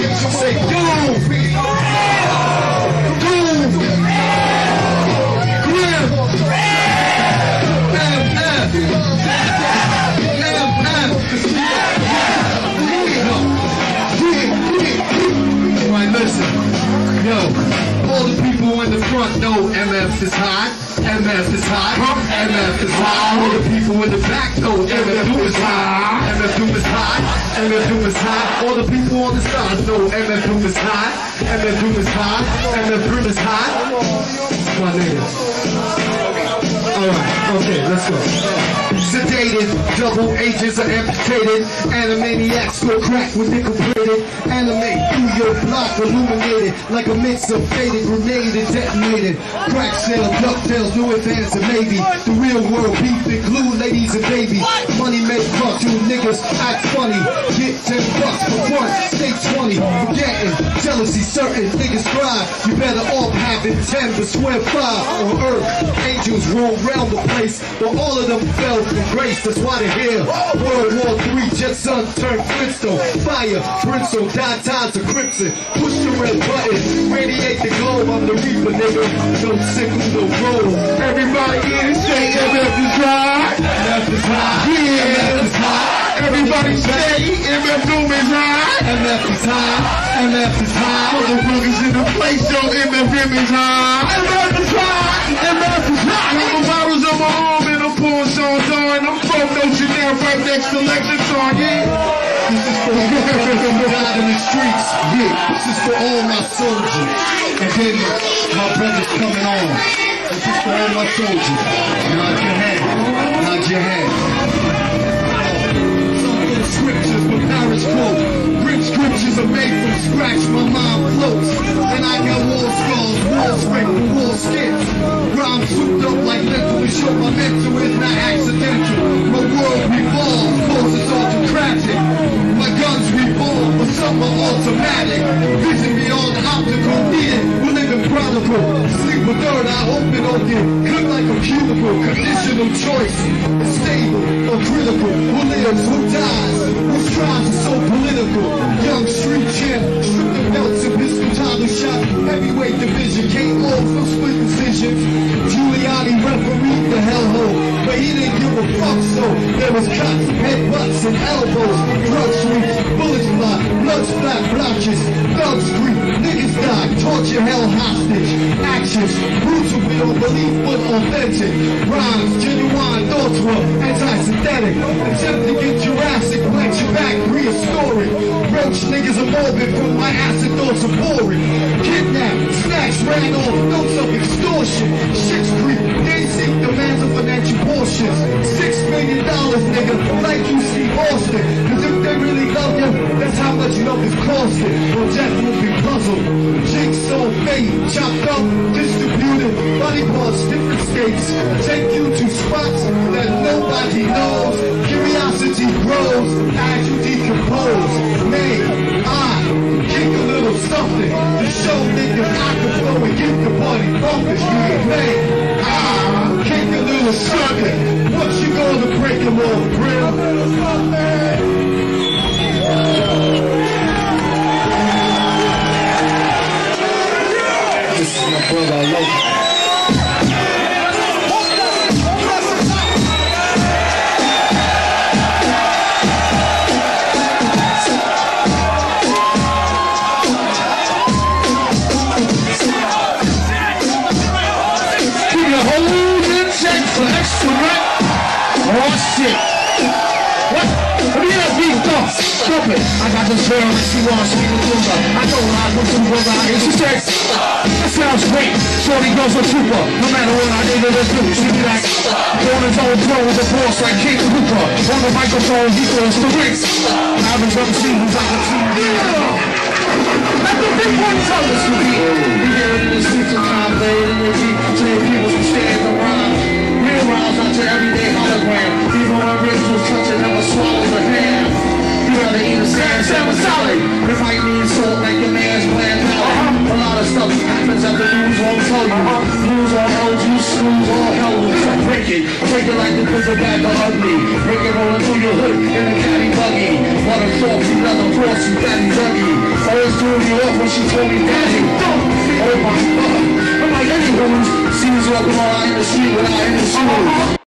Say doom. Listen, yo, all the people in the front know MF is hot, MF is hot, MF is hot. All the people in the back know MF is hot, MF is hot, MF is hot. All the people on the side know MF is hot, MF is hot, MF is hot. My nigga. Alright, okay, let's go. Sedated, double H's are amputated. Animaniacs go crack when they completed. Animate through your block, illuminated like a mix of faded grenade and detonated. Crack sale, ducktails, new advance and maybe the real world beef and glue, ladies and babies. Money make bucks, you niggas act funny. Get $10 for fun, stay 20. Forgetting, jealousy certain, niggas thrive. You better off having 10 but swear 5 on earth. Angels roll round the place, but all of them fell from grace. That's why they're here. World War III, jet sun turned Flintstone. Fire, brimstone, die times of crimson. Push the red button, radiate the globe. I'm the reaper, nigga. No sickle, no roll. Everybody in the state, MF is hot. MF is hot. Yeah, MF is hot. Everybody say MF Doom is hot. MF is hot. MF is hot. Motherfuckers in the place, yo. MFM is hot. MF is hot. MF is hot. I'm bottles on my arm and I'm pouring songs on. I'm from No Chanel right next to Lexington, yeah. This is for all who died in the streets. Yeah, this is for all my soldiers. And then my brothers coming on. This is for all my soldiers. Nod your head. Nod your head. Some of the scriptures with Paris quote. Rich scriptures are made from scratch. My mind floats. And I got war scars, war strength, war skins. Rhymes souped up like lentil to show my mental is not accidental. My world revolves, forces autocratic. My guns revolve, but some are automatic. Vision beyond optical, need it, we're living prodigal. Sleep with dirt, I hope it don't get cooked like a cubicle. Conditional choice, stable or critical. Who lives, who dies, whose trials are so political. Young street champ, strip the belts and pistol title shot. Heavyweight division, came off no split decisions. Giuliani refereed the hellhole, but he didn't give a fuck, so there was cuts, headbutts, and elbows. Drug sweeps, bullets fly, blood splat blotches, thugs scream, niggas die, torture held hostage. Actions, brutal beyond belief but authentic. Rhymes, genuine, thoughts were anti-synthetic. Attempt to get Jurassic, plant your back, prehistoric. Roach niggas are morbid from my acid thoughts are boring. Kidnapped, snatched, ran off, notes of extortion. Shit's creep, they seek demands of financial portions. $6 million, nigga, like you see Austin. Cause if they really love you, that's how much love is costing. Or death will be puzzled. Jigsaw fate, chopped up, distributed. Body parts, different states. Take you to spots that nobody knows. Curiosity grows as you decompose. May I kick a little something to show niggas I can flow and get the party bumping. May I kick a little something. What you gonna break them all, grill? This is my brother, I love you. Oh shit! What? What do you have beat up? Stop it! I got this girl and she wants me to do her. I know I go to brother and she says, that sounds great. Shorty goes a trooper. No matter what I need her to do, she be like, on his own throne with the boss like King Hooper. On the microphone, he goes to rinse. I've been drum seasons like a team. Let the big one tell us to be. We hear it in the streets sometimes, late in the heat. Saying people who stand around. Rise out to everyday hologram. Even when rituals touch it, never swallows a hand. You rather eat a sandwich salad. It might mean salt like your man's bland palate. A lot of stuff happens at the news won't tell you. News all hells, you screws all hell loose. Break it like the prison bag of ugly. Break it rolling through your hood in a caddy buggy. Water salty leather frosty, fatty buggy. Always threw me off when she told me daddy. Oh my God. I'm like any woman sees walking around in the street without any shoes.